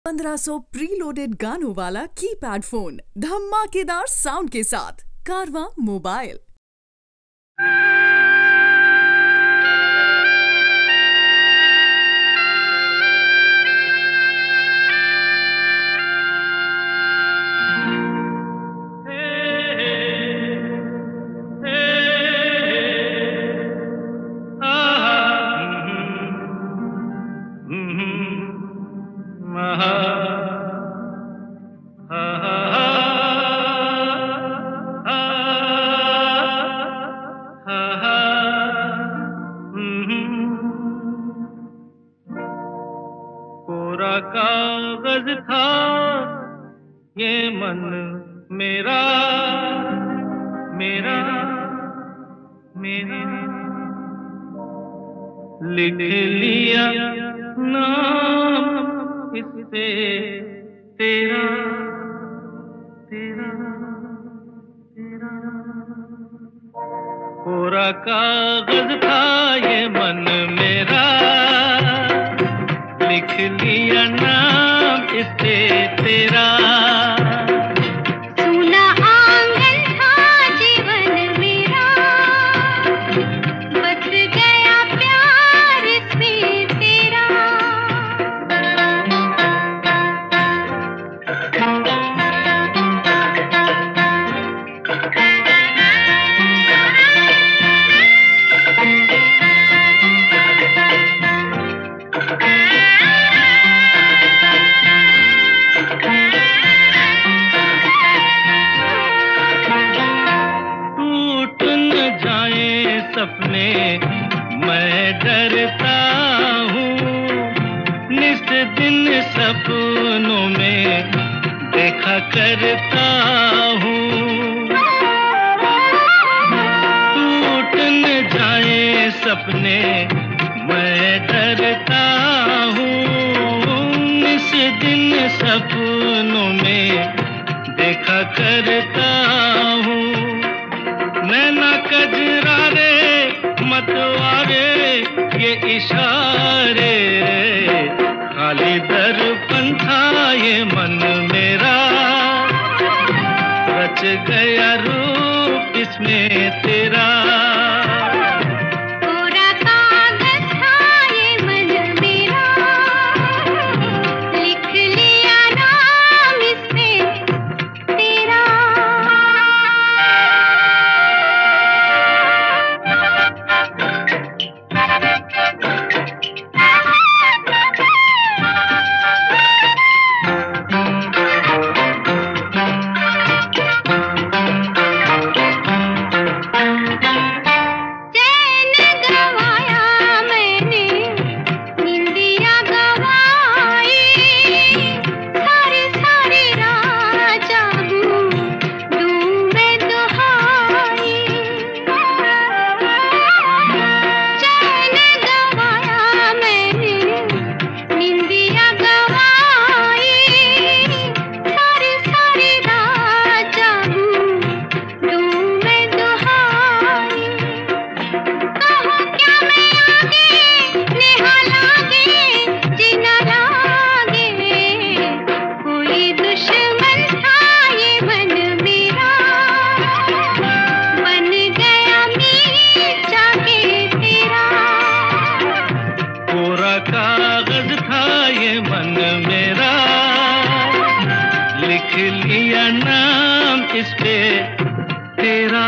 1500 preloaded गानों वाला keypad phone धमाकेदार साउंड के साथ कारवां मोबाइल। कोरा कागज था ये मन मेरा मेरा मेरा, लिख लिया नाम इस पे तेरा तेरा तेरा। कोरा कागज था ये मन मेरा, लिख लिया नाम इस पे तेरा। सुना आंगन था जीवन मेरा, बस गया प्यार इसमें तेरा। सपने मैं डरता हूँ, निस दिन सपनों में देखा करता हूँ। टूट न जाए सपने मैं डरता हूँ, निस दिन सपनों में देखा करता हूँ। नैना कजरारे मतवारे ये इशारे, खाली दर्पण था ये मन मेरा, रच गया रूप इसमें तेरा। कोरा कागज था ये मन मेरा, लिख लिया नाम इसमें तेरा। कागज था ये मन मेरा, लिख लिया नाम इस पे तेरा।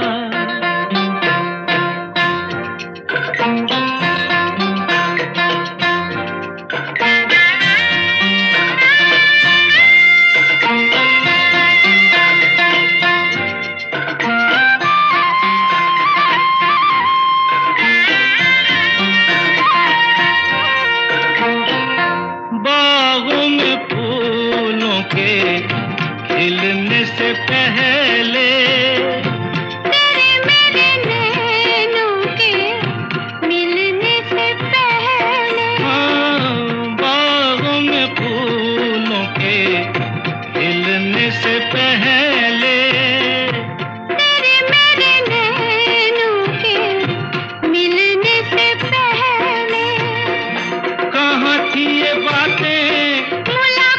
खिलने से पहले तेरे मेरे नैनों के मिलने से पहले, हाँ, बागों में फूलों के खिलने से पहले, तेरे मेरे नैनों के मिलने से पहले, कहाँ थी ये बातें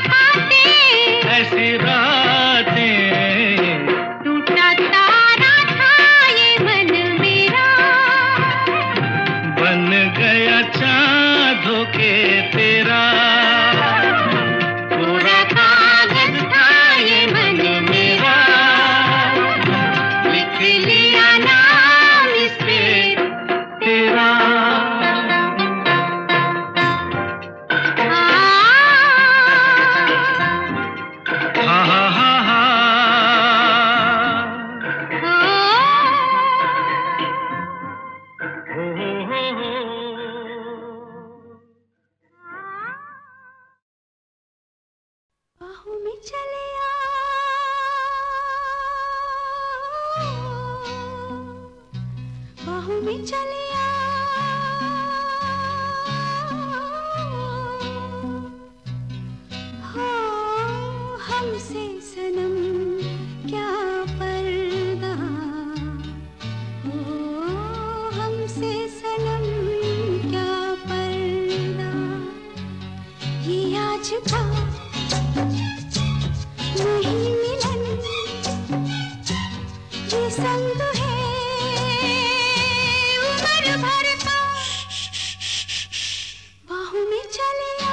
बाहों में चले आ, बाहों में चले आ, हो हमसे सनम क्या पर्दा, हो हमसे सनम क्या पर्दा, ये आज का नहीं मिलन, ये संग है उम्र भर का, बाहों में चले आ,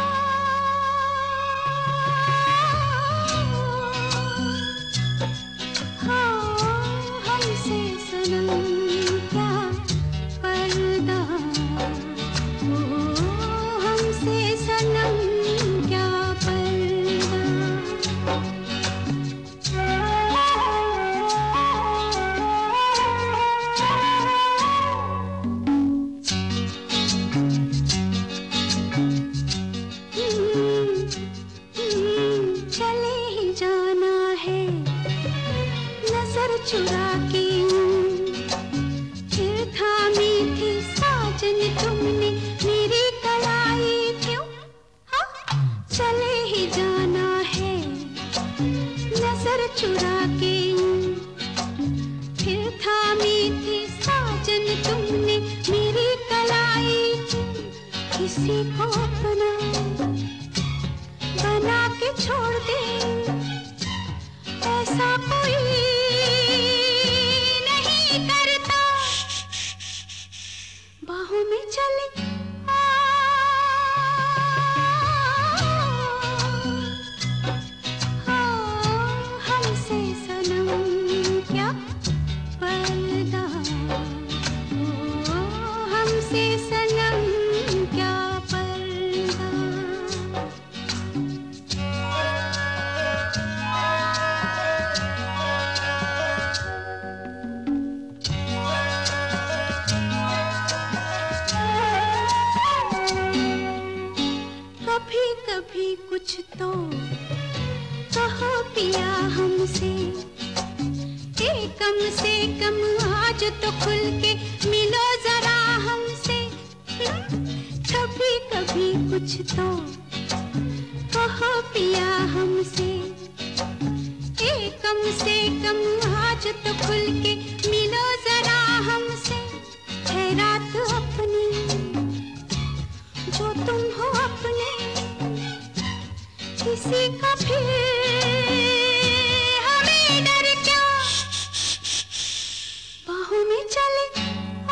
हाँ हमसे सनम क्या पर्दा, हो हमसे सनम क्या पर्दा। चले ही जाना है नजर चुरा के, फिर थामी थी साजन तुमने मेरी कलाई क्यों, हाँ चले ही जाना है नजर चुरा के, फिर थामी थी साजन तुमने मेरी कलाई क्यों, किसी को अपना बना के छोड़ दे, ऐसा कोई नहीं करता, बाहों में चले आ, हाँ हमसे सनम क्या पर्दा, हो हमसे सनम क्या पर्दा। कभी कभी कुछ तो कहो पिया हमसे, कम से कम आज तो खुल के मिलो जरा हमसे, कभी कभी कुछ तो कहो पिया हमसे, कम से कम आज तो खुल के मिलो जरा हमसे, है रात अपनी जो तुम हो अपने, किसी का फिर हमें डर क्या, बाहों में चले आ,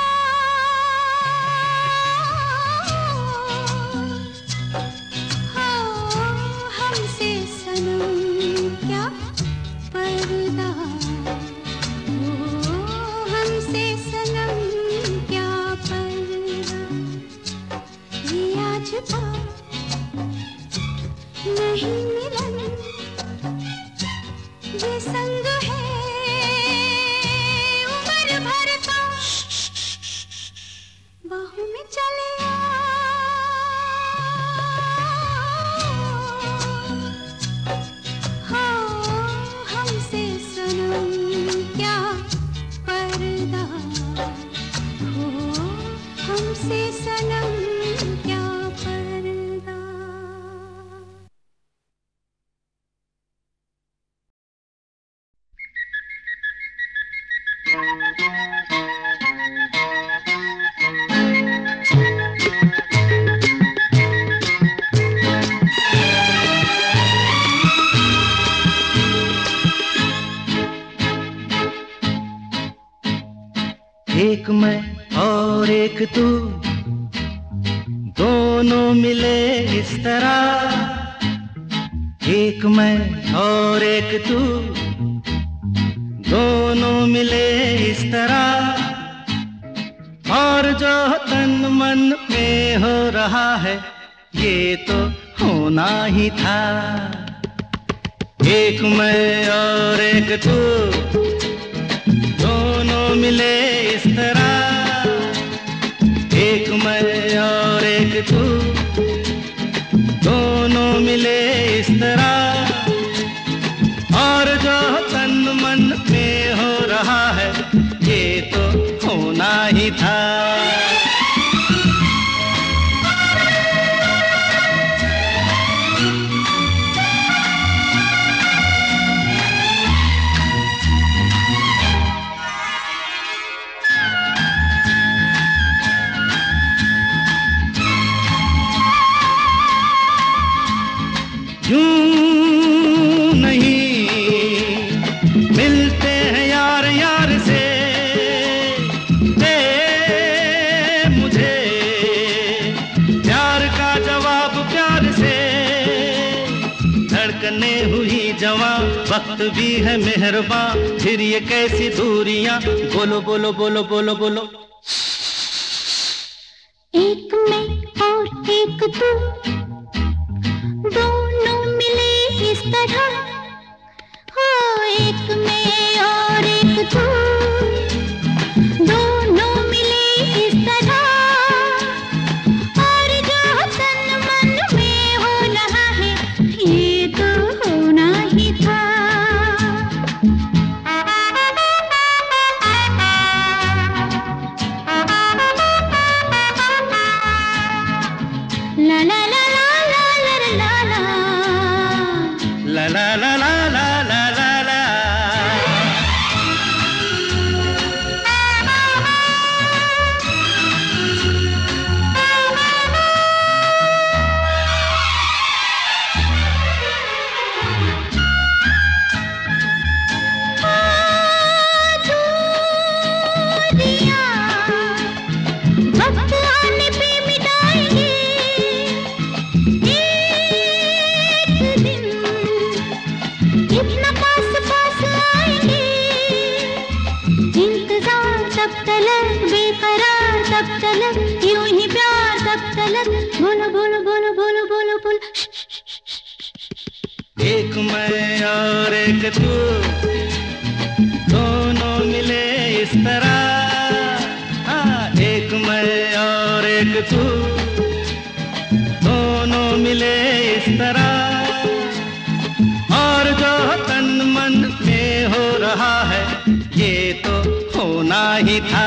हाँ हमसे सनम क्या पर्दा, हो हमसे सनम क्या पर्दा, ये आज का नहीं मिलन, ये संग है उम्र भर का, बाहों में चले आ, हाँ हमसे सनम क्या पर्दा, हो हमसे सनम क्या पर्दा। एक मैं और एक तू, दोनों मिले इस तरह, एक मैं और एक तू, दोनों मिले इस तरह, और जो तन मन में हो रहा है ये तो होना ही था। एक मैं और एक तू, दोनों मिले इस तरह, एक मैं और एक तू, दोनों मिले इस तरह, यूं नहीं मिलते हैं यार यार से, दे मुझे प्यार का जवाब प्यार से। धड़कने हुई जवां, वक्त भी है मेहरबान, फिर ये कैसी दूरियां, बोलो बोलो बोलो बोलो बोलो। एक मैं और एक तू, दोनों मिले इस तरह, हो एक मैं और एक तू, दोनों मिले इस तरह, और जो तन मन में हो रहा है ये तो होना ही था। ला ला ला ला ला ला ला ला ला ला ला ला ला ला ला। वक्त आने पे मिटाएंगे एक दिन, इतना पास पास आएंगे। इंतजार तब तलक, बेकरार तब तलक, यूं ही प्यार तब तलक, बोलो बोलो बोलो बोलो बोलो बोलो। एक मैं और एक तू, दोनों मिले इस तरह, हाँ एक मैं और एक तू, दोनों मिले इस तरह, और जो तन मन में हो रहा है ये तो होना ही था।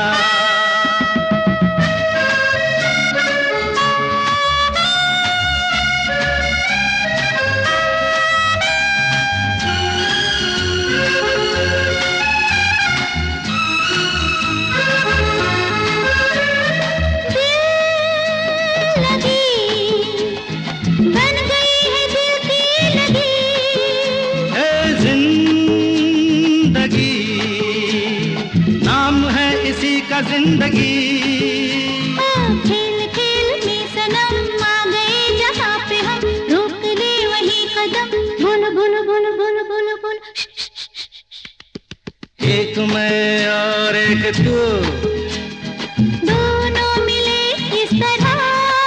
बन गई है दिल की लगी, ए जिंदगी नाम है इसी का जिंदगी। खेल खेल में सनम आ गए जहाँ पे हम, रोक ले वही कदम, बोलो बोलो बोलो बोलो बोलो बोलो। एक मैं और एक तू, दोनों मिले इस तरह,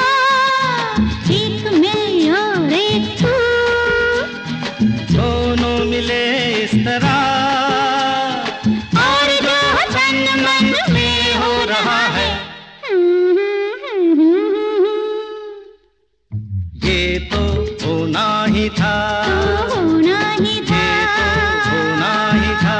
एक मैं और एक तू, दोनों मिले इस तरह, और जो तन मन में हो रहा है ये तो होना ही था, तो होना ही था। ये तो होना ही था।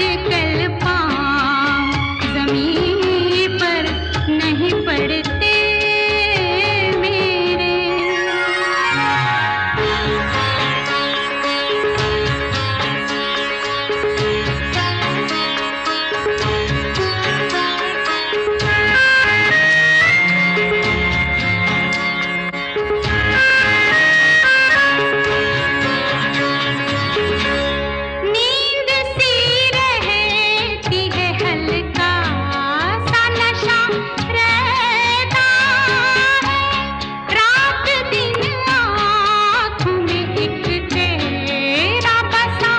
आजकल पाँव जमीन पर नहीं पड़ते मेरे। नींद सी रहती है, हल्का सा नशा रहता है। रात दिन आँखों में एक तेरा बसा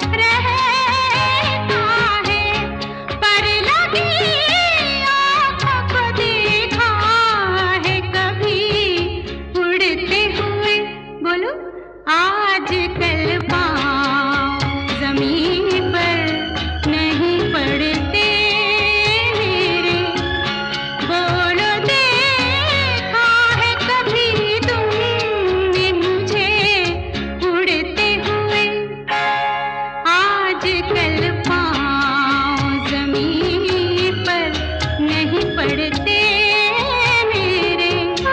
रहता है। पर लगी आँखों को देखा है कभी उड़ते हुए। बोलो आजकल पाँव जमीन पर नहीं पड़ते मेरे। बोलो देखा है कभी तुमने मुझे उड़ते हुए। आजकल पाँव जमीन पर नहीं पड़ते मेरे।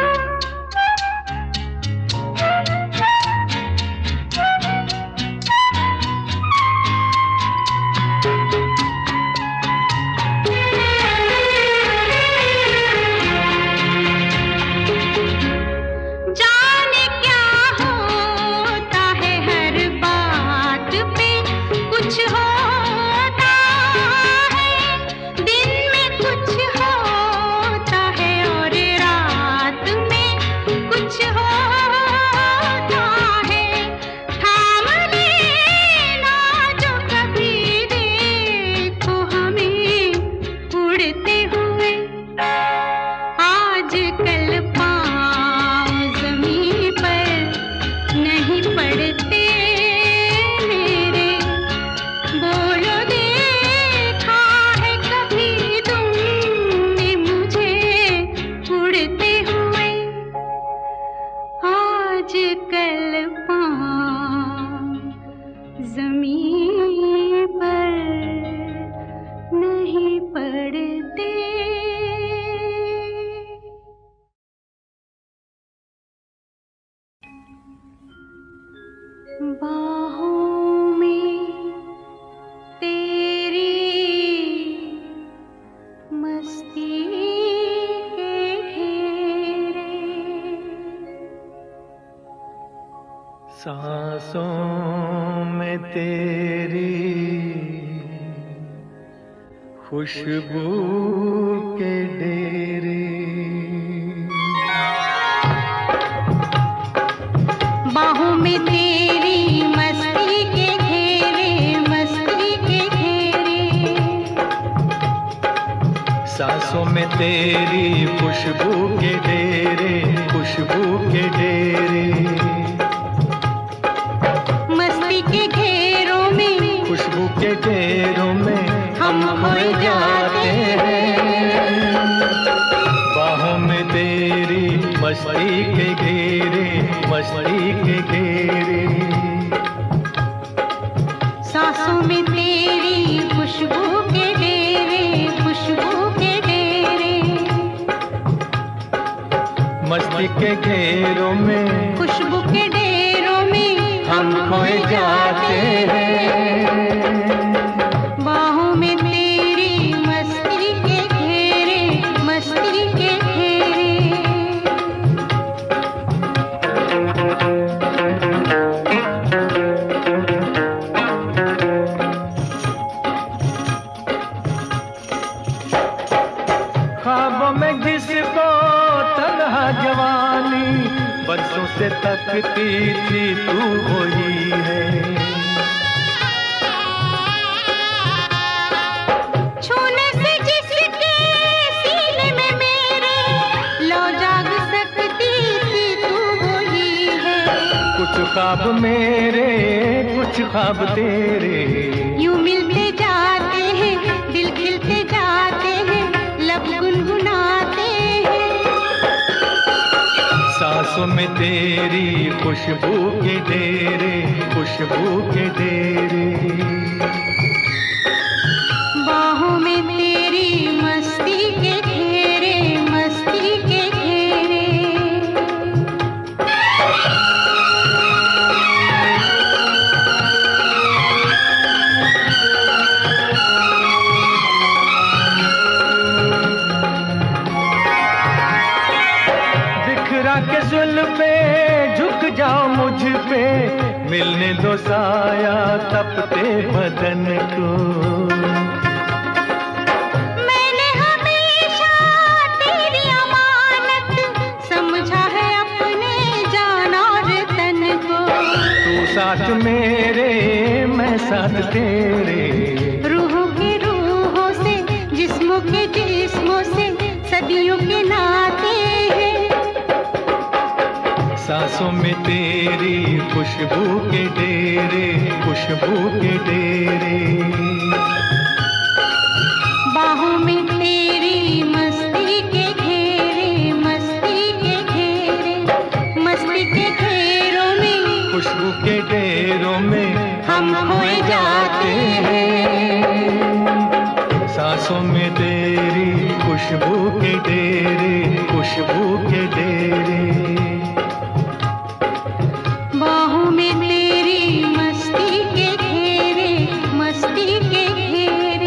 जाने क्या होता है हर बात पे कुछ होता है। दिन में कुछ होता है और रात में कुछ होता है। थाम लेना जो कभी देखो हमें उड़ते हुए। आजकल पाँव जमीन पर नहीं पड़ते मेरे। बोलो देखा है कभी तुमने मुझे उड़ते हुए। आजकल पाँव जमीन पर नहीं पड़ते। बाहों में तेरी मस्ती के घेरे। सांसों में तेरी खुशबू के डेरे। बाहों में तेरी मस्ती के घेरे, मस्ती के घेरे। सांसों में तेरी खुशबू के डेरे, खुशबू के डेरे। मस्ती के घेरों में, खुशबू के घेरों में हम खोए जाते हैं। बाहों में तेरी मस्ती के घेरे, मस्ती के घेरे। सांसों में तेरी खुशबू के डेरे, खुशबू के डेरे। मस्ती के घेरों में, खुशबू के डेरों में हम खोए जाते हैं। बाहों में तेरी मस्ती के घेरे, मस्ती के घेरे। ख्वाबों में जिसको तन्हा जवानी बरसों से तकती थी तू वही है। छूने से जिसके सीने में मेरे लो जाग सकती थी तू वही है। कुछ ख्वाब मेरे, कुछ ख्वाब तेरे, यूं मिलते जाते हैं, दिल खिलते जाते हैं, लब गुनगुनाते हैं। सांसों में तेरी खुशबू के डेरे, खुशबू के डेरे। मुझ पे, मिलने दो साया तपते बदन को। मैंने हमेशा तेरी अमानत समझा है अपने जान और तन को। तू साथ मेरे, मैं साथ तेरे, रूहों के रूहों से, जिस्मों के जिस्मों से, सदियों के नाते हैं। सांसों में तेरी खुशबू के डेरे, खुशबू के डेरे। बाहों में तेरी मस्ती के घेरे, मस्ती के घेरे, मस्ती के घेरों में, खुशबू के डेरों में हम खोए जाते हैं। सांसों में तेरी खुशबू के डेरे, खुशबू के डेरे। बाहों में तेरी मस्ती के घेरे, मस्ती के घेरे।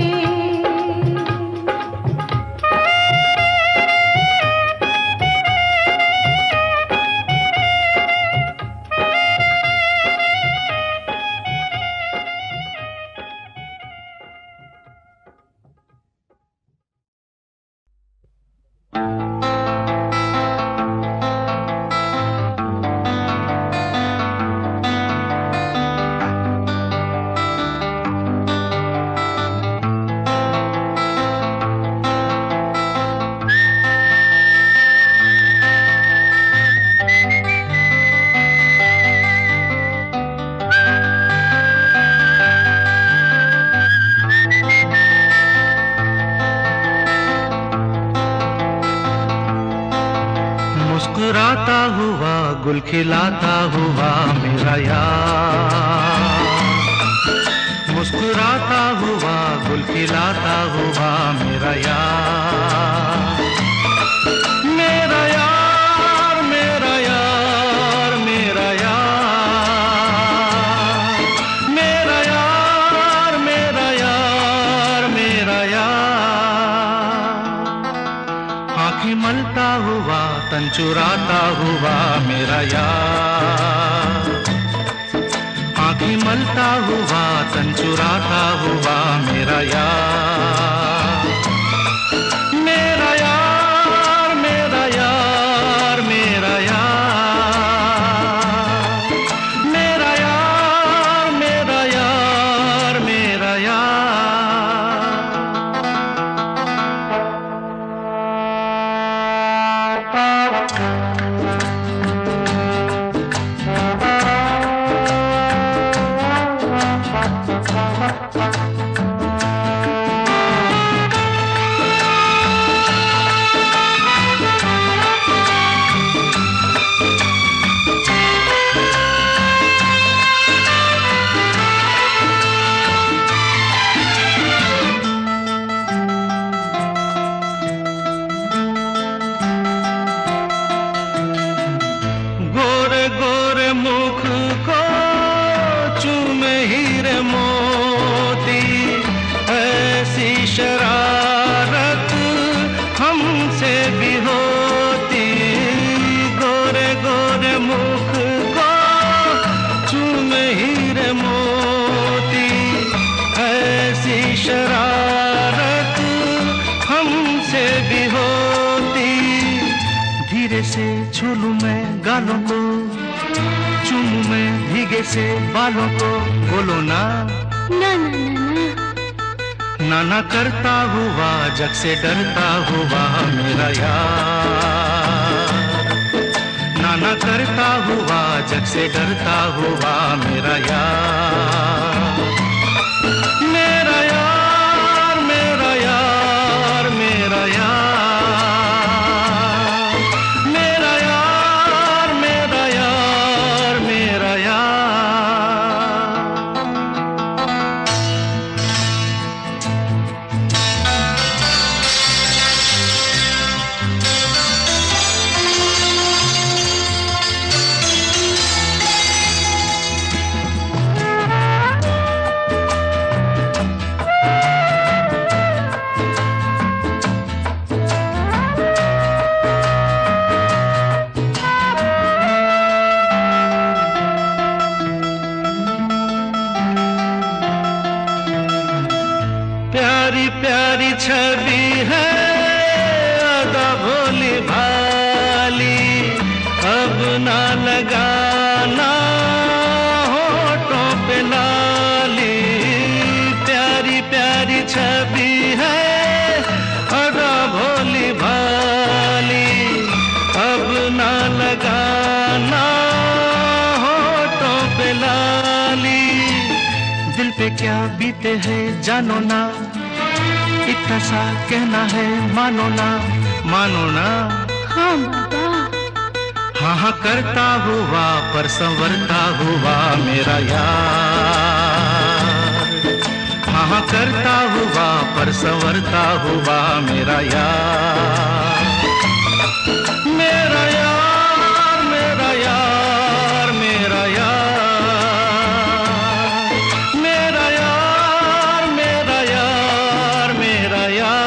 मुस्कुराता हुआ, गुल खिलाता हुआ मेरा यार। मुस्कुराता हुआ, गुल खिलाता हुआ मेरा यार। मेरा यार, मेरा यार, मेरा यार, मेरा यार, मेरा यार, मेरा यार। आँखें मलता हुआ, तन चुराता हुआ मेरा यार। आँखें मलता हुआ, तन चुराता हुआ मेरा यार। मेरा यार, मेरा यार, मेरा यार, मेरा यार, मेरा यार, मेरा यार। मुख को चूमे हीरे मोती, ऐसी शरारत हमसे भी होती। गोरे गोरे मुख को चूमे हीरे मोती, ऐसी शरारत हमसे भी होती। धीरे से छूलूं मैं गालों को, चूमूं मैं भीगे से बालों को। बोलो ना ना ना ना ना ना करता हुआ, जग से डरता हुआ मेरा यार। ना करता हुआ, जग से डरता हुआ मेरा यार। मेरा यार, मेरा यार, मेरा यार, मेरा यार, मेरा यार, मेरा यार। प्यारी छवि है अदा भोली भाली, अब ना लगाना होठों पे लाली। प्यारी प्यारी छवि है अदा भोली भाली, अब ना लगाना होठों पे लाली। दिल पे क्या बीते है जानो ना, इतना सा कहना है मानो ना, मानो ना। हाँ बाबा। हाँ हाँ करता हुआ पर संवरता हुआ मेरा यार, हाँ हाँ करता हुआ पर संवरता हुआ मेरा यार, मेरा यार, मेरा यार, मेरा यार, मेरा यार, मेरा यार, मेरा यार।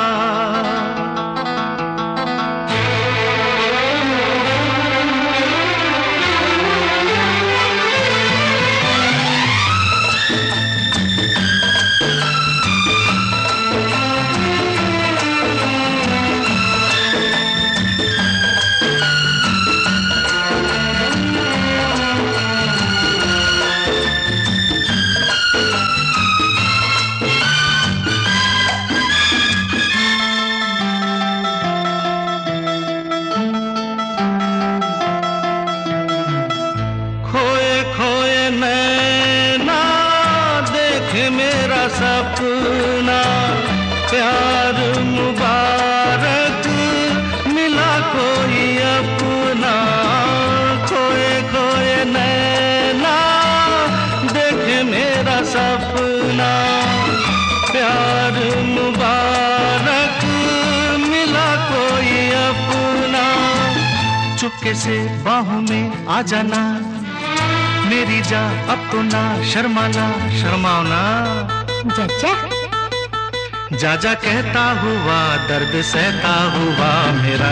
मेरा सपना प्यार मुबारक मिला कोई अपना। खोए खोए नैना देखे मेरा सपना प्यार मुबारक मिला कोई अपना। चुपके से बाहों में आ जाना मेरी जा, अब तो ना शर्माना, शर्माओ ना। चाचा जा जा कहता हुआ दर्द सहता हुआ मेरा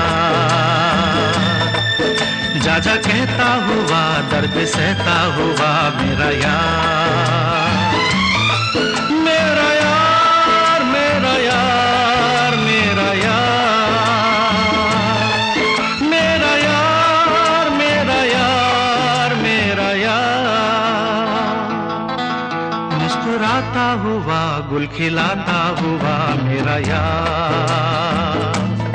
यार, जा जा कहता हुआ दर्द सहता हुआ मेरा यार, मेरा यार, मेरा यार, मेरा यार, मेरा यार, मेरा यार, मेरा यार। मुस्कुराता हुआ गुल खिलाता हुआ मेरा यार।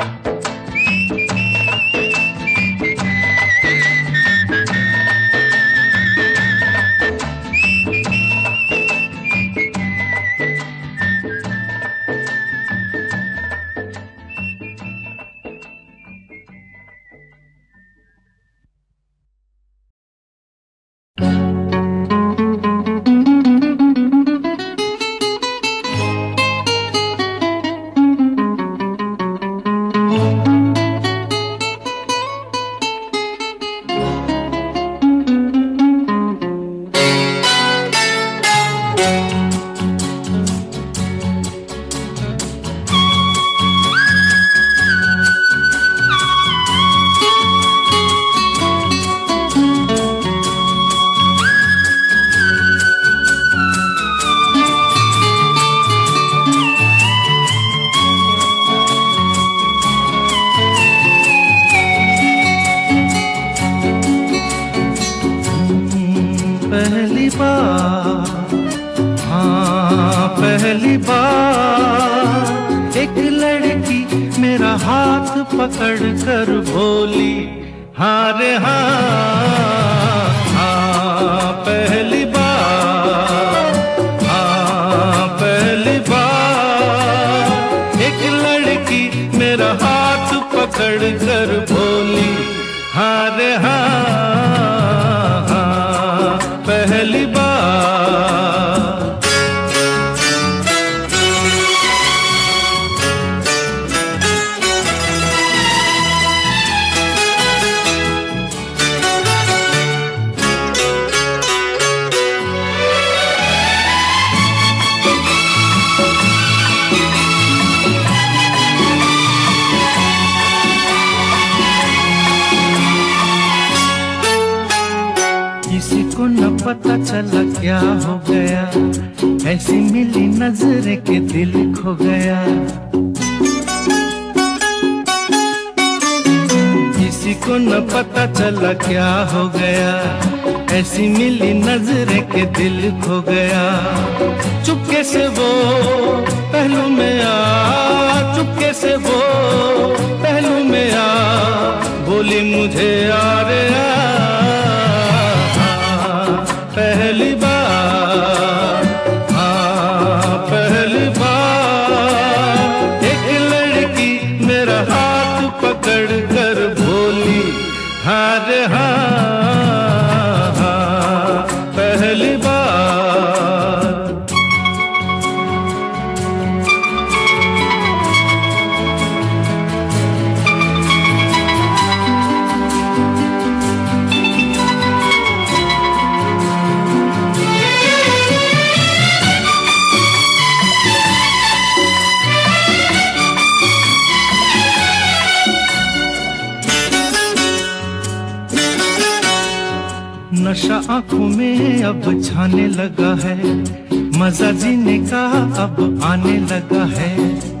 पहली बार, हाँ पहली बार एक लड़की मेरा हाथ पकड़ कर बोली हाँ रे हाँ, हाँ पहली बार, हाँ पहली बार एक लड़की मेरा हाथ पकड़ कर बोली हाँ रे हाँ, पहली बार। किसी को न पता चला क्या हो गया, ऐसी मिली नजर के दिल खो गया। किसी को न पता चला क्या हो गया, ऐसी मिली नजर के दिल खो गया। चुपके से वो पहलू में आ, चुपके से वो पहलू में आ, बोली मुझे यार पहली बार, हाँ पहली बार एक लड़की मेरा हाथ पकड़ कर बोली हाँ रे हाँ, हाँ पहली बार। नशा आंखों में अब छाने लगा है, मजा जीने का अब आने लगा है।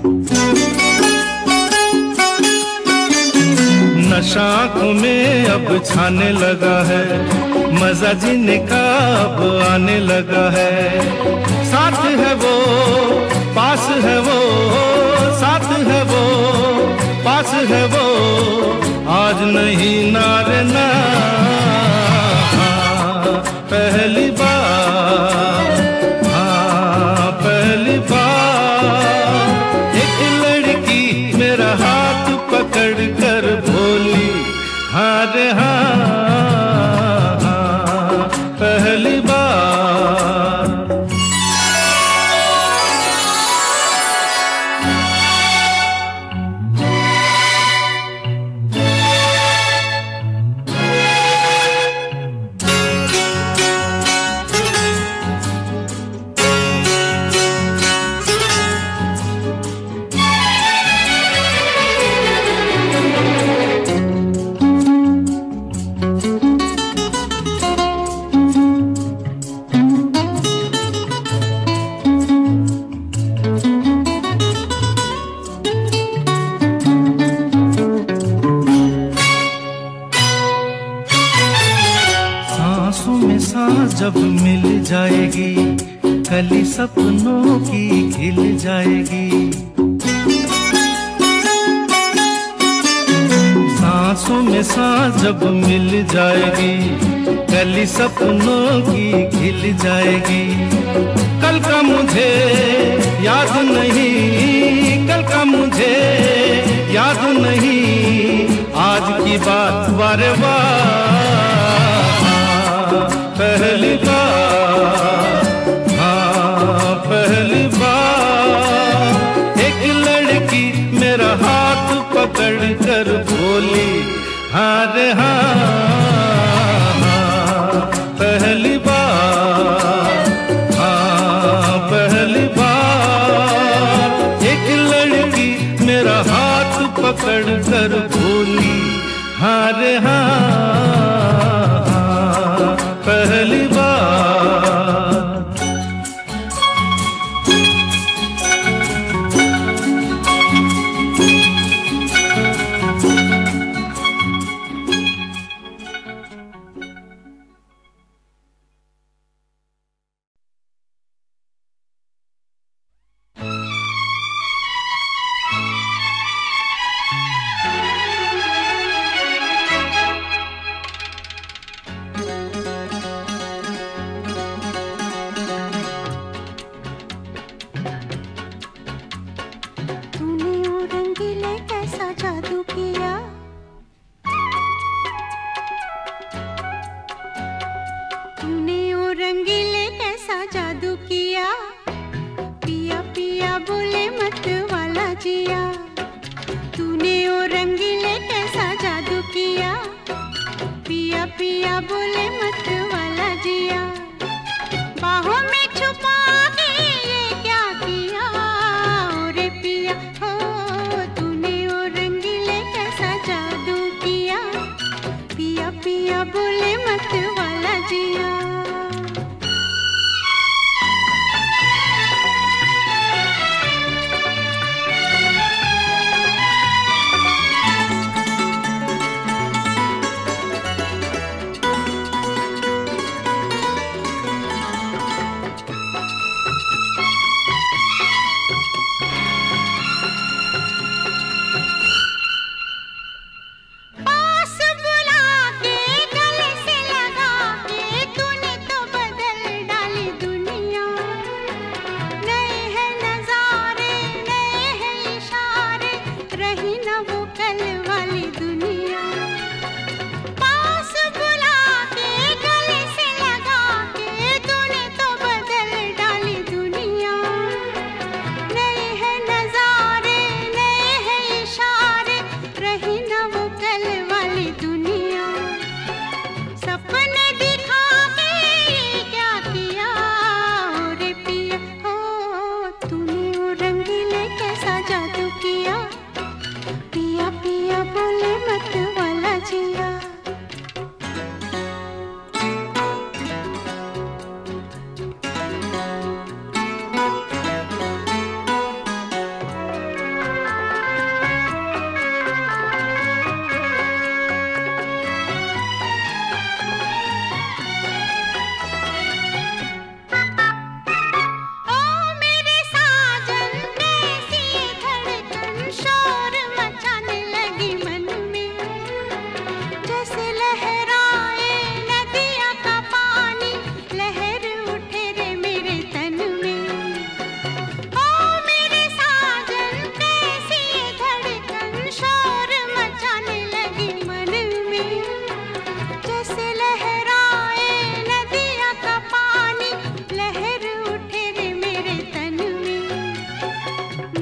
नशा आंखों में अब छाने लगा है, मजा जीने का अब आने लगा है। साथ है वो पास है वो, साथ है वो पास है वो, आज नहीं नारे ना पहली बार, हाँ पहली बार एक लड़की मेरा हाथ पकड़ कर बोली हाँ रे हाँ, हाँ पहली बार। जब मिल जाएगी कली सपनों की खिल जाएगी। सांसों में सांस जब मिल जाएगी कली सपनों की खिल जाएगी। कल का मुझे याद नहीं, कल का मुझे याद नहीं, आज की बात बारे बार पहली बार, हाँ पहली बार एक लड़की मेरा हाथ पकड़ कर बोली हाँ रे हाँ, हाँ पहली बार, हाँ पहली बार एक लड़की मेरा हाथ पकड़ कर बोली हाँ रे हाँ, पहली बार।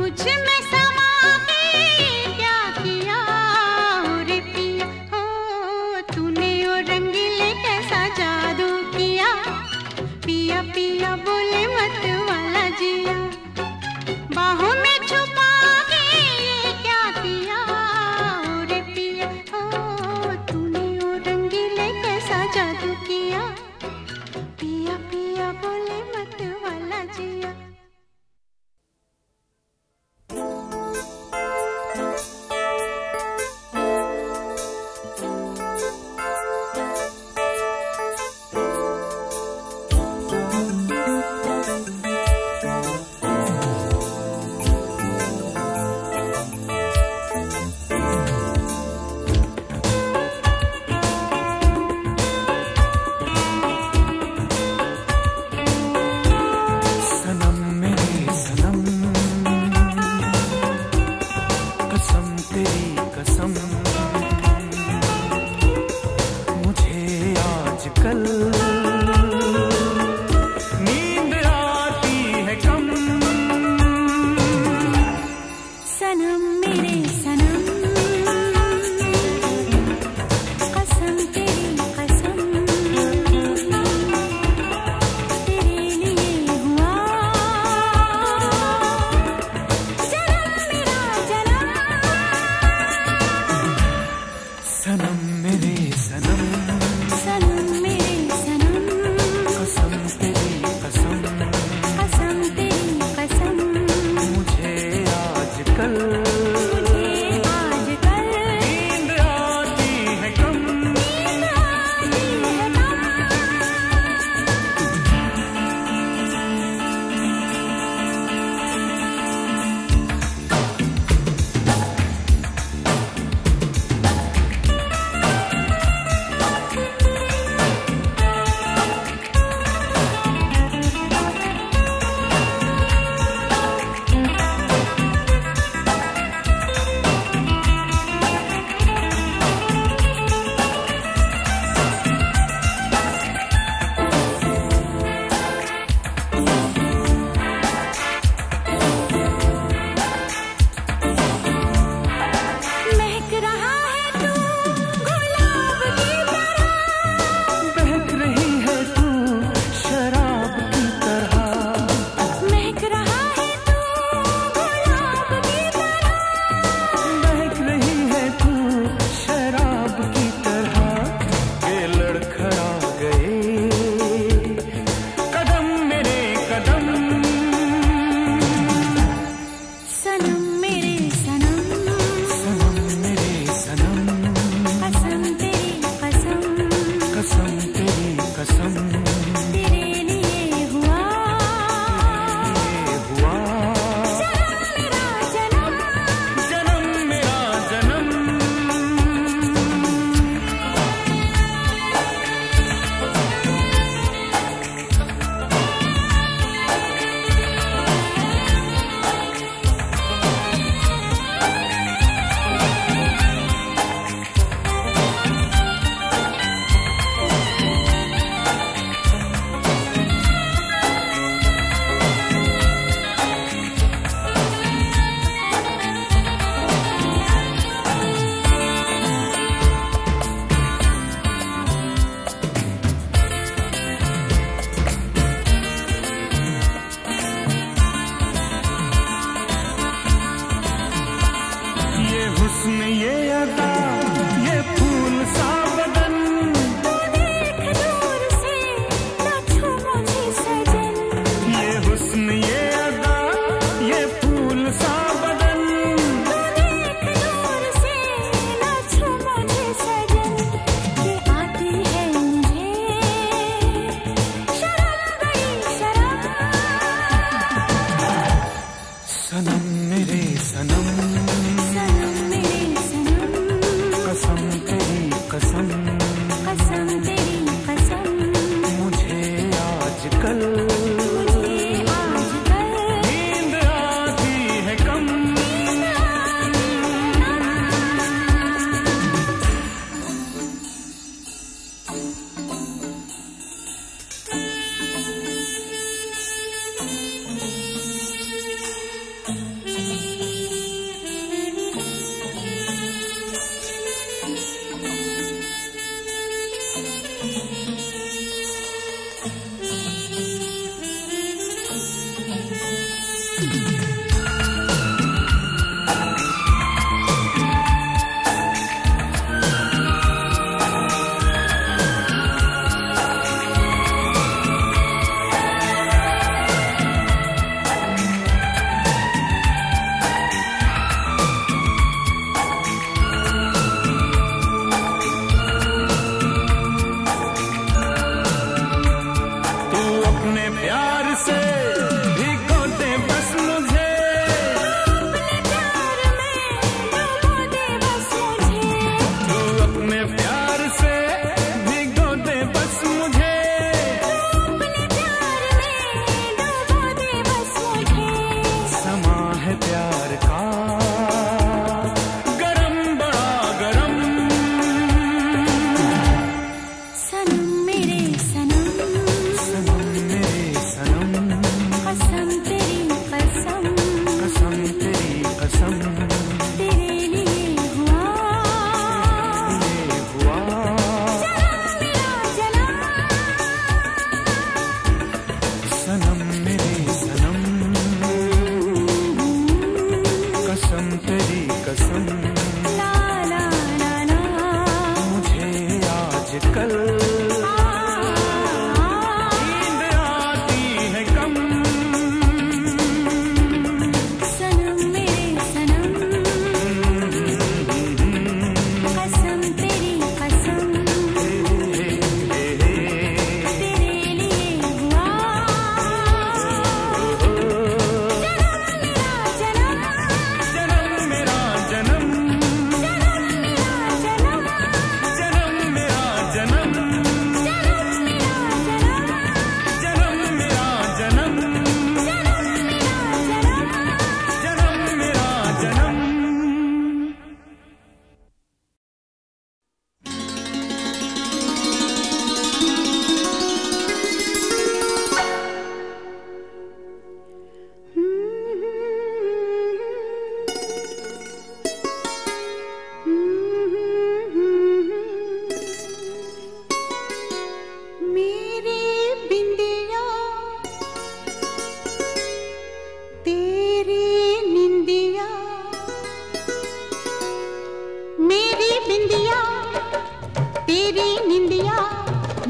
मुझ में समा के क्या किया रे पिया, हो तूने ओ रंगीले कैसा जादू किया, पिया पिया बोले मत वाला जिया, बाहों में छुपा के ये क्या किया रे पिया, हो तूने ओ रंगीले कैसा जादू किया, पिया पिया बोले मत वाला जिया।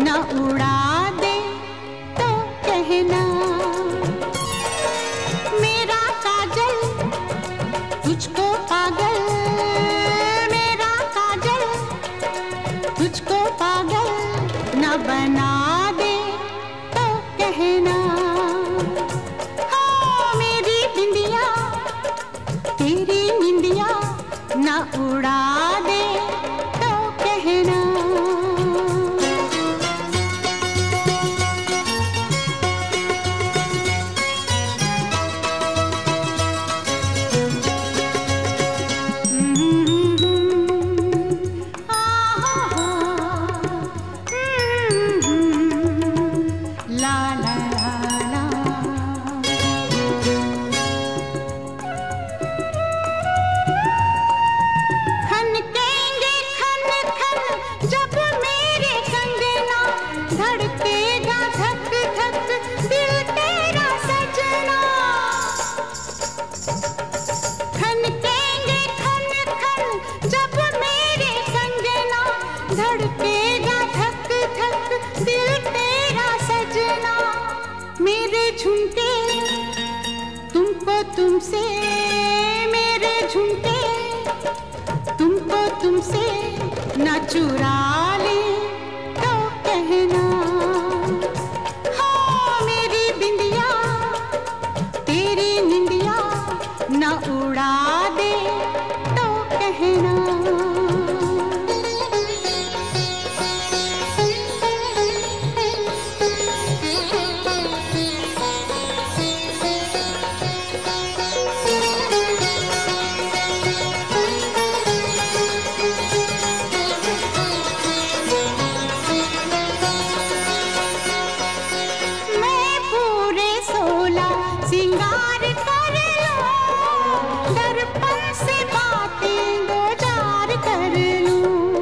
न उड़ा दे तो कहना। मेरा काजल तुझको पागल, मेरा काजल तुझको पागल न बना दे तो कहना। हाँ मेरी बिंदिया तेरी निंदिया न उड़ा दे तो कहना। ला ला ला खनकेंगे खन खन जब मेरे कंगना, धड़केगा धक धक दिल तेरा सजना। खनकेंगे खन खन जब मेरे कंगना, धड़केगा धक धक दिल तेरा सजना। मेरे झुमके तुमको तुमसे, मेरे झुमके तुमको तुमसे न चुरा ले तो कहना। हाँ मेरी बिंदिया तेरी निंदिया न उड़ा दे तो कहना। मैं पूरे 16 सिंगार कर लूं, दर्पण से बातें दो चार कर लूं।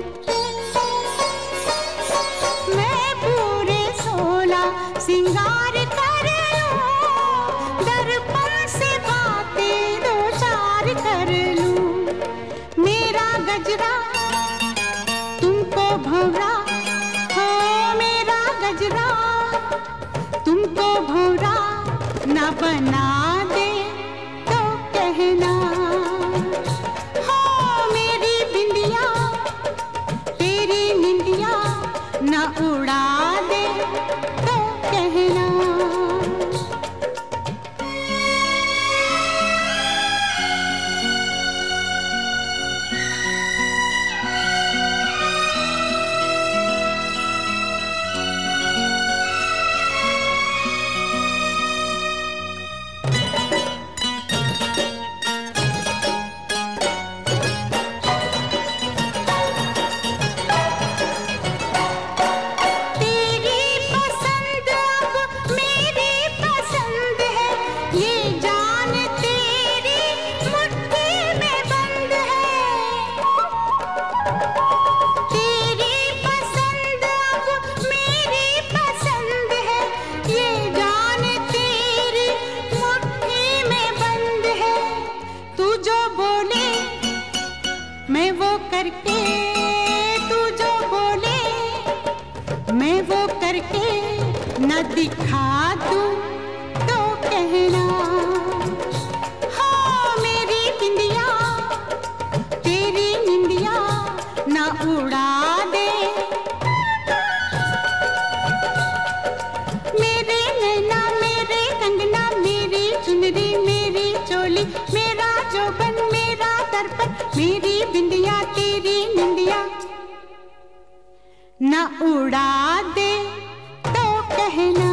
मैं पूरे 16 सिंगार कर लूं, दर्पण से बातें दो चार कर लूं। मेरा गजरा तुमको भंवरा, हो मेरा गजरा तुमको भंवरा न बना दे तो कहना। हाँ मेरी बिंदिया तेरी निंदिया न उड़ा दे तो कहना। तेरी पसंद अब मेरी पसंद है, ये जान तेरी मुट्ठी में बंद है। तेरी पसंद अब मेरी पसंद है, ये जान तेरी मुट्ठी में बंद है। तू जो बोले मैं वो करके, तू जो बोले मैं वो करके न दिखा दूं तो कहना। हाँ मेरी बिंदिया तेरी निंदिया न उड़ा दे। मेरे नैना मेरे कंगना, मेरी चुनरी मेरी चोली, मेरा जोबन मेरा दर्पण, मेरी बिंदिया तेरी निंदिया न उड़ा दे तो कहना।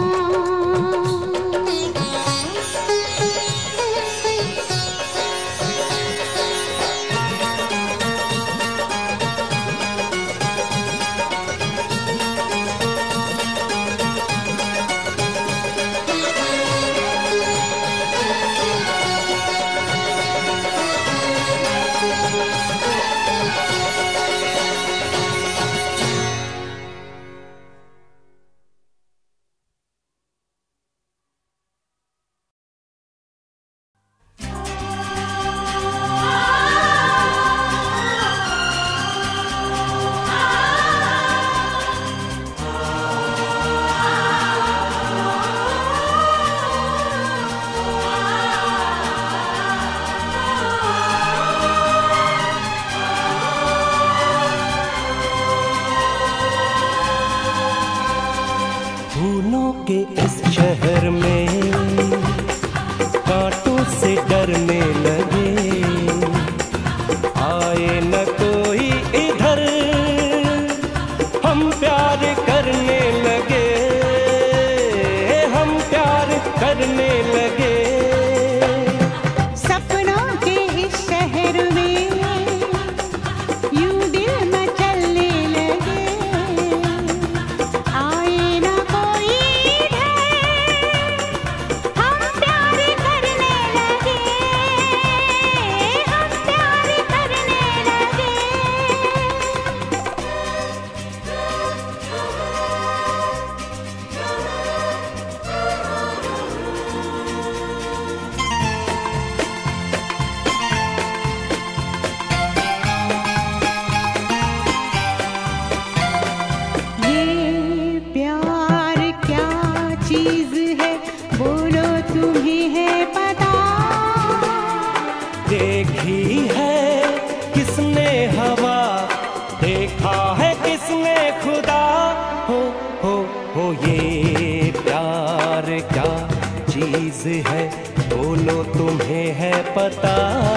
देखी है किसने हवा, देखा है किसने खुदा। हो ये प्यार क्या चीज है, बोलो तुम्हें है पता।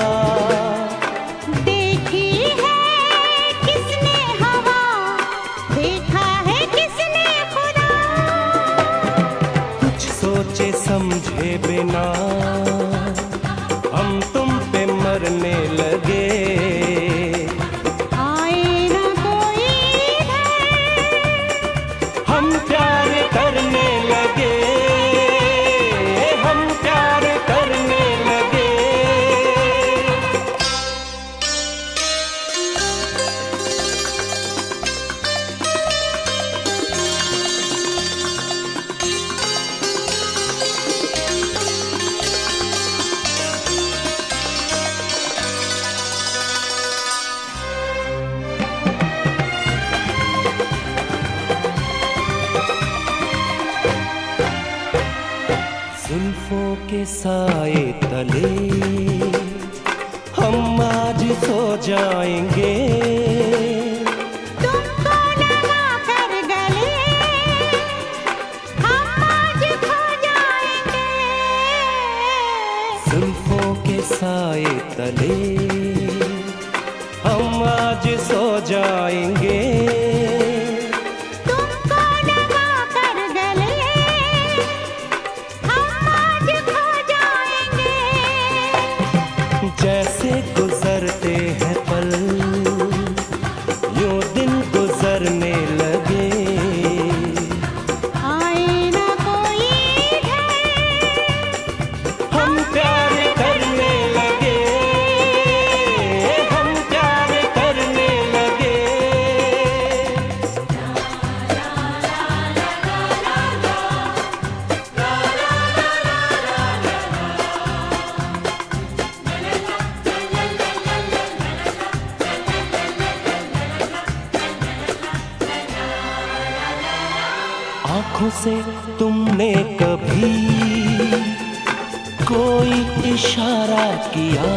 देखी है किसने हवा, देखा है किसने खुदा। कुछ सोचे समझे बिना हम तुम पे मरने लगे। आए ना कोई हम प्यार करने लगे, हम प्यार करने लगे। जुल्फों के साए तले हम आज सो जाएंगे। तुमको लगा कर गले हम आज खो जाएंगे। जुल्फों के साए तले हम आज सो जाएंगे। तुमको लगा कर गले हम आज खो जाएंगे। जैसे गुजरते हैं पल यूं दिन गुजरने लगे। आए ना कोई हम प्यार करने लगे, हम प्यार करने लगे। आँखों से तुमने कभी कोई इशारा किया,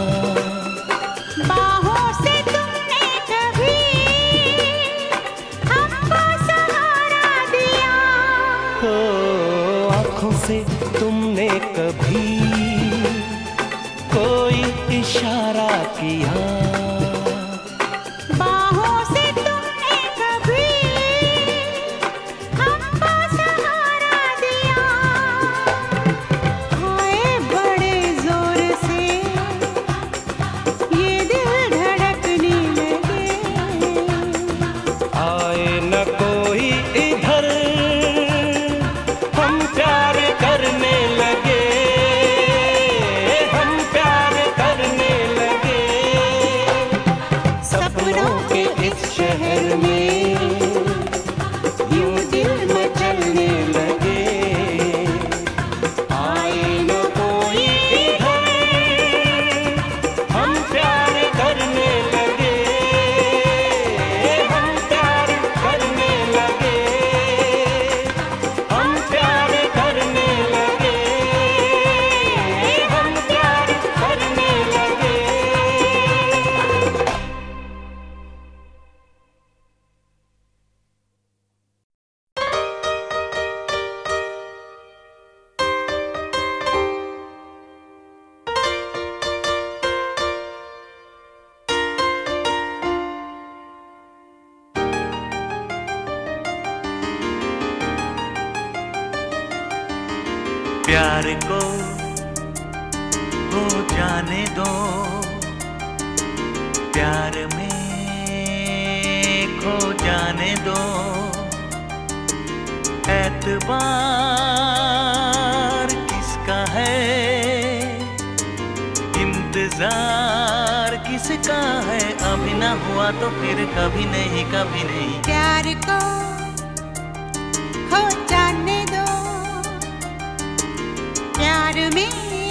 बाहों से तुमने कभी हमको सहारा दिया। हो आँखों से तुमने कभी कोई इशारा किया। बाहों से तुमने कभी हमको सहारा दिया। आए बड़े जोर से ये दिल धड़कने लगे। आए न कोई इधर हम प्यार करने लगे, हम प्यार करने लगे। सपनों के इस शहर में यूं दिल मचलने लगे। आए न कोई इधर हम प्यार करने लगे, हम प्यार करने लगे, हम प्यार करने लगे, हम प्यार करने लगे। प्यार को हो जाने दो, प्यार में खो जाने दो। एतबार किसका है, इंतजार किसका है। अभी ना हुआ तो फिर कभी नहीं, कभी नहीं। प्यार को हो जाने दो, प्यार में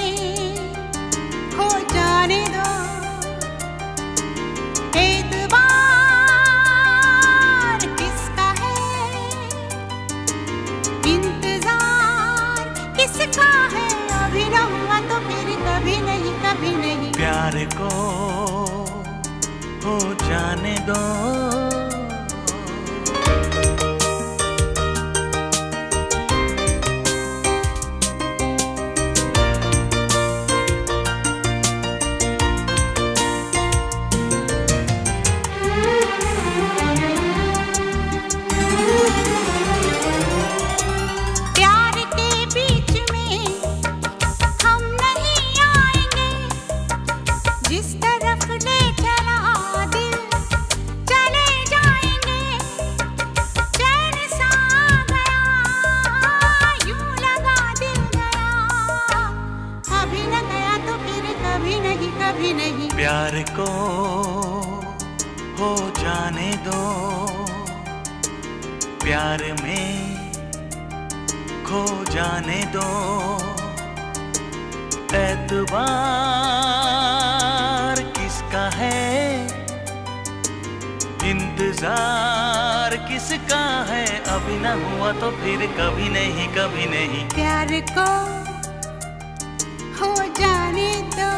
खो जाने दो। एतबार किसका है, इंतजार किसका है। अभी न हुआ तो फिर कभी नहीं, कभी नहीं। प्यार जाने दो। प्यार को हो जाने दो, प्यार में खो जाने दो। एतबार किसका है, इंतजार किसका है, अभी न हुआ तो फिर कभी नहीं, कभी नहीं। प्यार को हो जाने दो।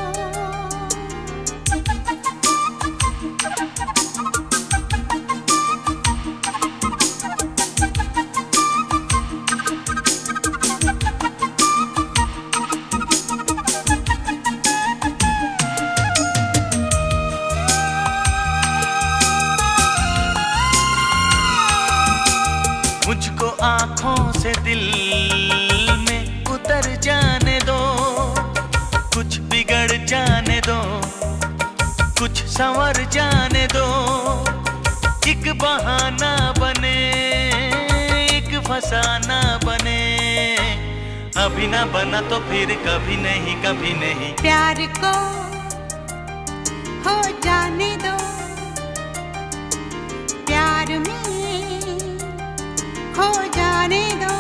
मुझको आँखों से दिल में उतर जाने दो, कुछ बिगड़ जाने दो, कुछ संवर जाने दो। एक बहाना बने, एक फसाना बने, अभी ना बना तो फिर कभी नहीं, कभी नहीं। प्यार को हो जाने दो, प्यार में हो जाने दो।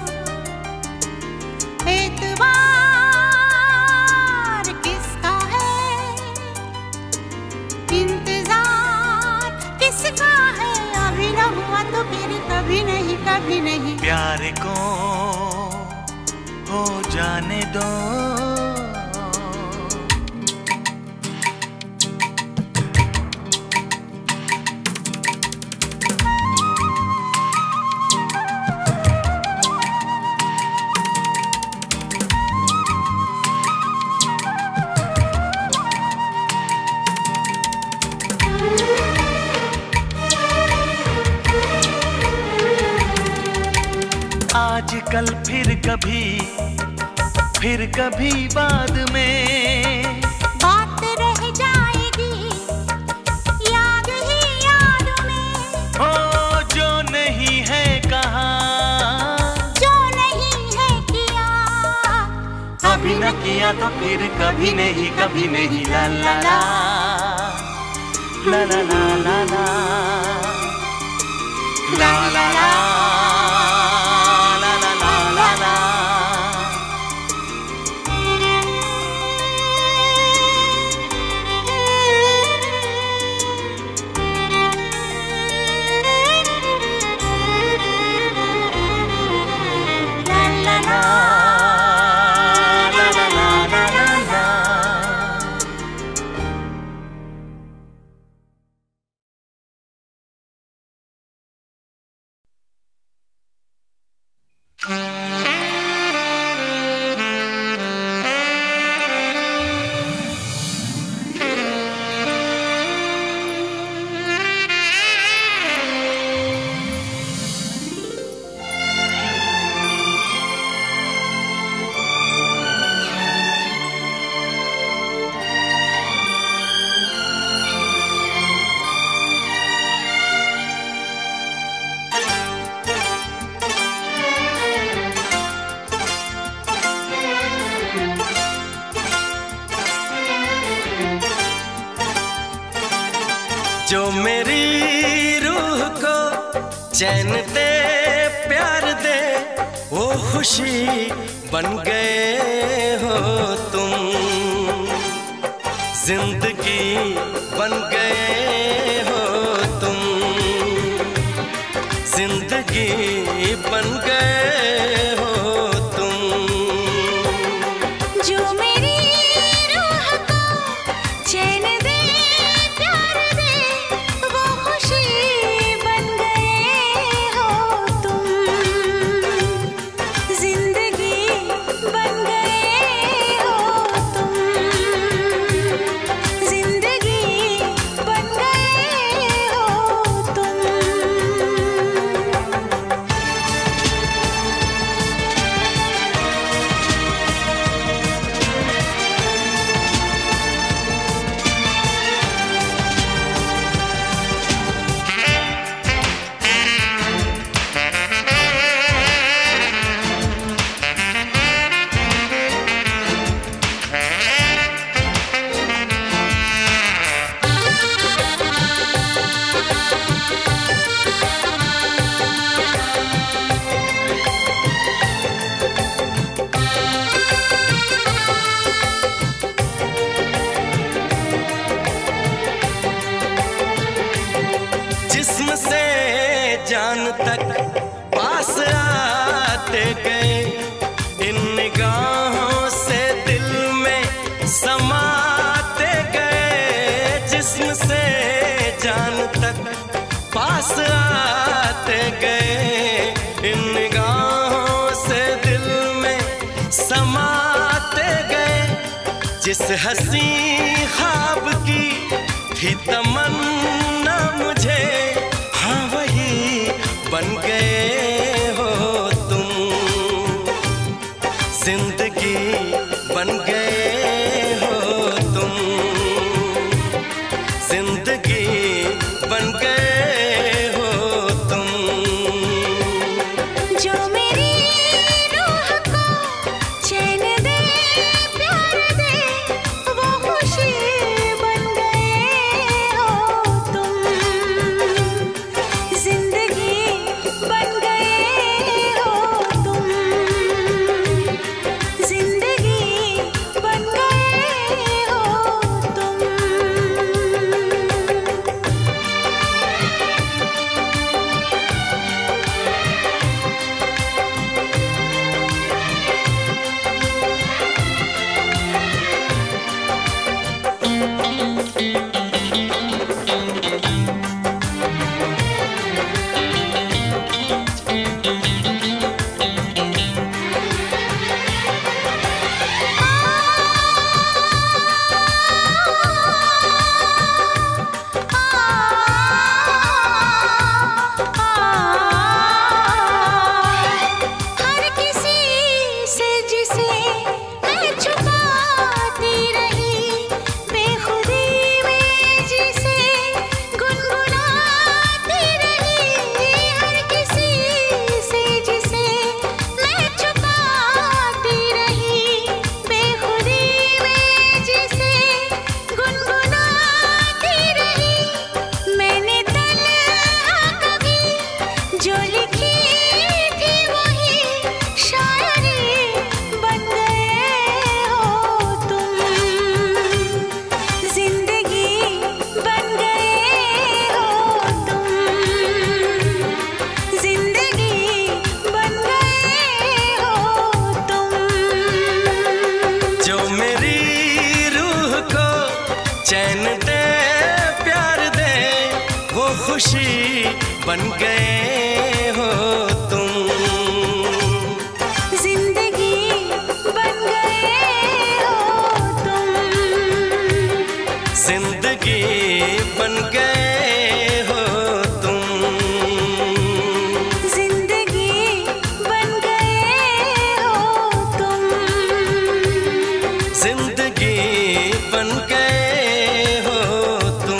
एतबार किसका है, इंतजार किसका है, अभी न हुआ तो फिर कभी नहीं, कभी नहीं। प्यार को हो जाने दो। आजकल फिर कभी बाद में बात रह जाएगी याद ही याद में। हो जो नहीं है कहा, जो नहीं है किया, अभी न किया तो फिर कभी नहीं, कभी नहीं। ला ला ला ला ला ला ला ला ला ला ला। जो मेरी रूह को चैन दे, प्यार दे, वो खुशी बन गए हो तुम। जिंदगी बन गए हो तुम, जिंदगी बन गए हो तुम। जो मेरी रूह को चैन दे, प्यार दे, तक पास आते गए, इन निगाहों से दिल में समाते गए, जिस्म से जान तक पास आते गए, इन निगाहों से दिल में समाते गए। जिस हंसी ख्वाब की थी तमन्ना मुझे, हाँ वही बन गए हो तुम, जिंदगी बन गए हो तुम, जिंदगी बन गए हो तुम। जो मेरी रूह को चैन दे प्यार दे, वो खुशी बन गए हो तुम, जिंदगी बन गए हो तुम, जिंदगी बन गए हो तुम। हर किसी से जिसे मैं छुपाती रही, बेखुदी में जिसे गुनगुनाती रही, हर किसी से जिसे मैं छुपाती रही, बेखुदी में जिसे गुनगुनाती रही। मैंने तन्हा कभी जो लिखी थी वही शायरी बन गए हो तुम, जिंदगी बन गए हो तुम, जिंदगी बन गए हो तुम। जो मेरी रूह को चैन दे प्यार दे, वो खुशी बन गए हो तुम, जिंदगी बन गए हो तुम, जिंदगी बन गए हो तुम, जिंदगी बन गए हो तुम। जिंदगी बन गए हो तुम।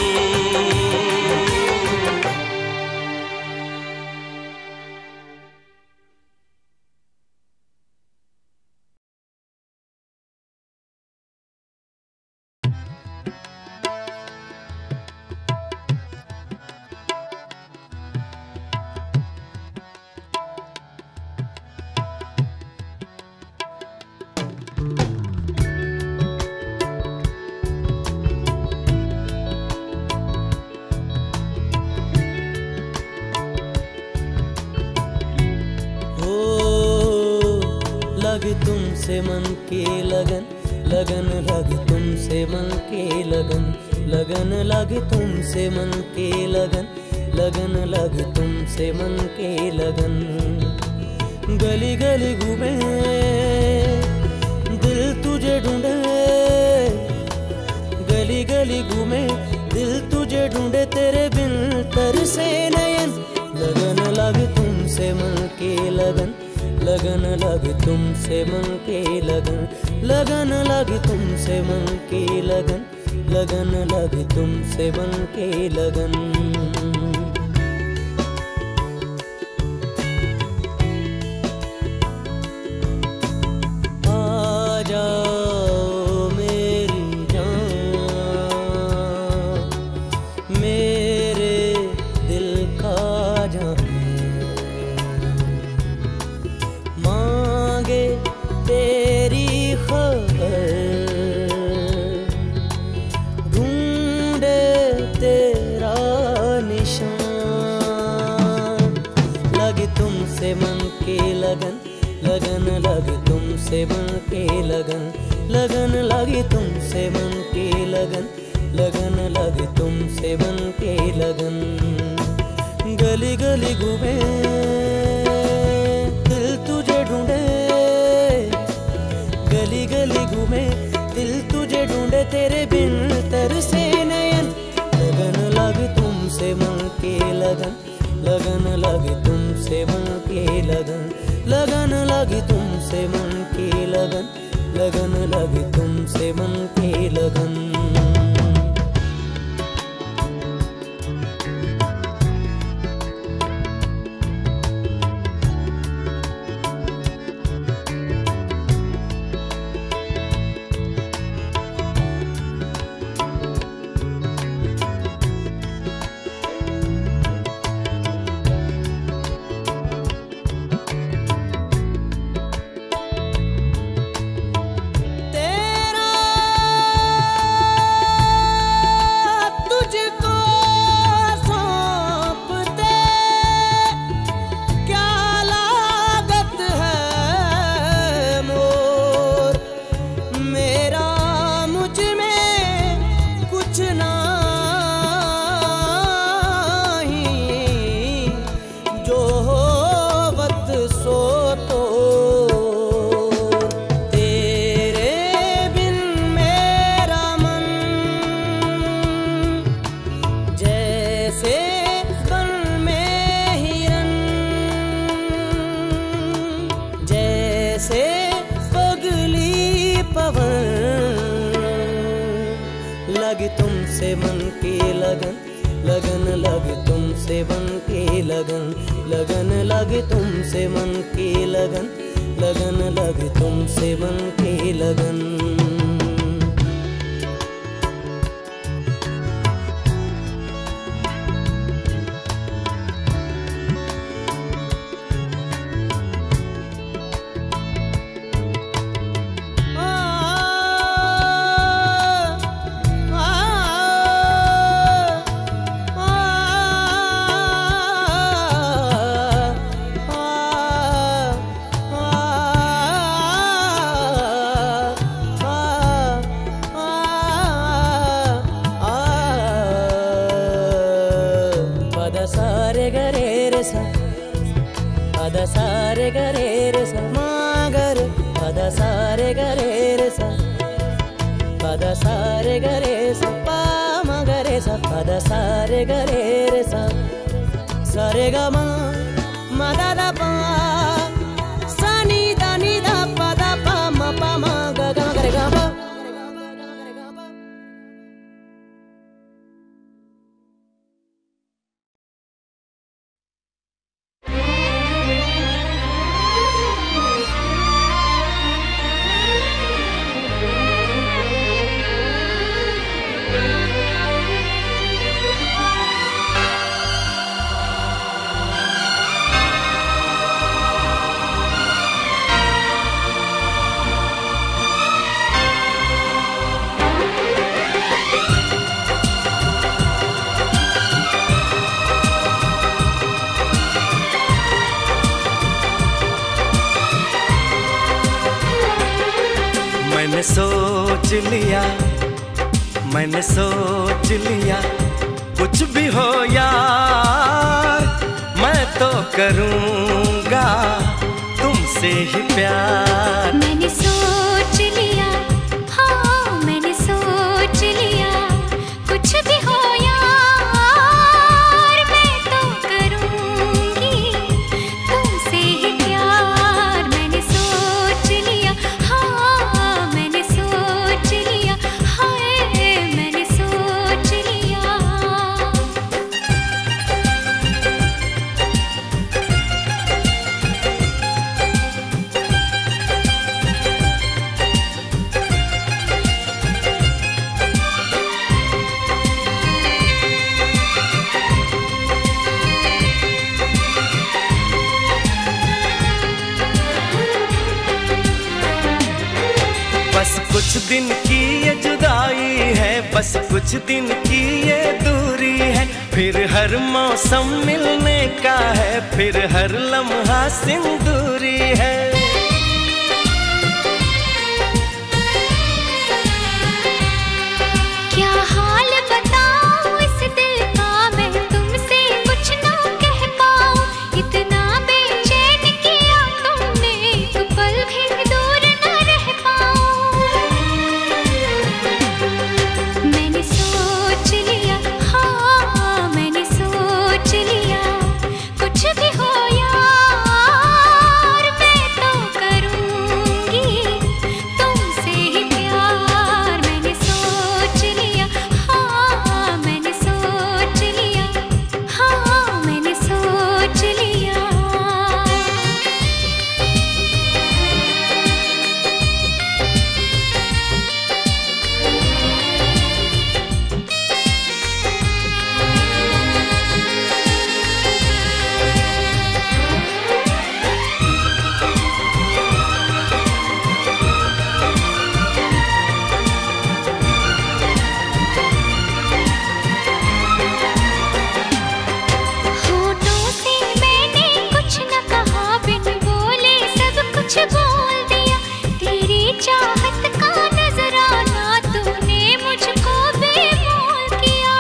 लगे तुमसे मन की लगन, लगन लगे तुमसे मन की लगन, लगन लगे तुमसे मन की लगन, लगन लगे तुमसे मन की लगन। गली गली घूमे दिल तुझे ढूंढे, गली गली घूमे दिल तुझे ढूंढे, तेरे बिन तरसे नयन। लगन लगे तुमसे मन की लगन, लगन लगे तुमसे मन की लगन, लगन लगे तुमसे मन की लगन, लगन लगे तुमसे मन की लगन। आ जाओ मेरी जान, मेरे दिल का जान, मांगे तेरी खबर, ढूंढे तेरा निशान। लगन, लगन लगी तुमसे मन के लगन, लगन लगी तुमसे मन के लगन, लगन लगी तुमसे मन के लगन। गली गली घूमे दिल तुझे ढूंढे, गली गली घूमे दिल तुझे ढूंढे, तेरे बिन तरसे नयन। लगन लगी तुमसे मन के लगन, लगन लगी तुमसे मन के लगन, लगन लगी तुमसे मन के लगन, लगन लगी तुमसे मन के लगन। लगी तुमसे मन की लगन, लगन लगी तुमसे मन की लगन, लगन लगी तुमसे मन की लगन, लगन लगी तुमसे मन की लगन। सारे गरे रे सा, पदा सारे गरे रे सा, मागर पदा सारे गरे रे सा, पदा सारे गरे सा, पा मगरे सा, पदा सारे गरे रे सा, सारे गा मा दा दा पा, सा नी दा पा दा पा मा गा गा गरे गा पा। मैंने सोच लिया, मैंने सोच लिया, कुछ भी हो यार मैं तो करूँगा तुमसे ही प्यार। मैंने सोच लिया, हाँ मैंने सोच लिया, कुछ भी हो यार मैं तो करूँगी तुमसे ही प्यार। मैंने सोच लिया, हाँ मैंने सोच लिया, हाय मैंने सोच लिया। बस कुछ दिन की ये जुदाई है, बस कुछ दिन की ये दूरी है, फिर हर मौसम मिलने का है, फिर हर लम्हा सिंदूरी है। क्या हाल बताऊं इस दिल का, मैं तुमसे कुछ ना कह पाऊं। इतना बेचैन किया तुमने, तो पल भी दूर न रह पाऊं। मैंने सोच लिया, हाँ मैंने सोच लिया, कुछ भी हो यार मैं तो करूंगी तुमसे ही प्यार। मैंने सोच लिया, हाँ मैंने सोच लिया, हाँ मैंने सोच लिया। होठों से मैंने कुछ न कहा, बिन बोले सब कुछ बोल दिया। तेरी चाहत का नजराना तूने मुझको बेमोल किया।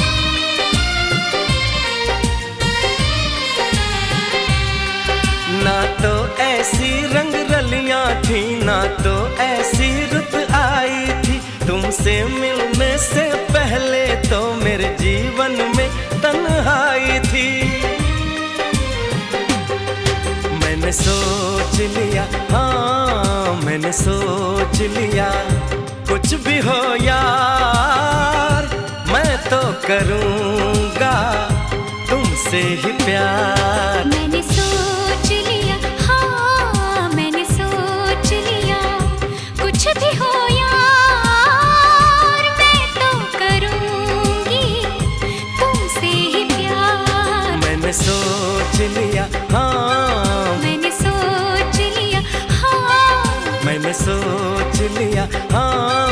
ना तो ऐसी रंग रलियां थी, ना तो ऐसी रुत आई थी। तुमसे मिलने से पहले तो मेरे जीवन में तन्हाई थी। मैंने सोच लिया, हाँ मैंने सोच लिया, कुछ भी हो यार मैं तो करूँगा तुमसे ही प्यार। मैंने सोच लिया, हाँ मैंने सोच लिया, कुछ भी हो यार मैं तो करूंगी तुमसे ही प्यार। मैंने सोच लिया, हाँ मैंने सोच लिया, हाँ मैंने सोच लिया, हाँ